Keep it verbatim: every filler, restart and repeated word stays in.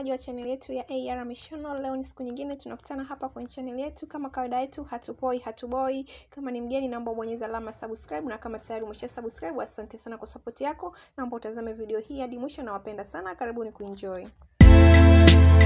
mtazamaji wa channel yetu ya A R Mishono. Leo ni siku nyingine tunakutana hapa kwenye channel yetu. Kama kawaida yetu, hatupoi hatuboi. Kama ni mgeni, naomba ubonyeze alama subscribe, na kama tayari umesha subscribe, asante sana kwa support yako. Naomba utazame video hii hadi mwisho, na wapenda sana. Karibuni kuenjoy.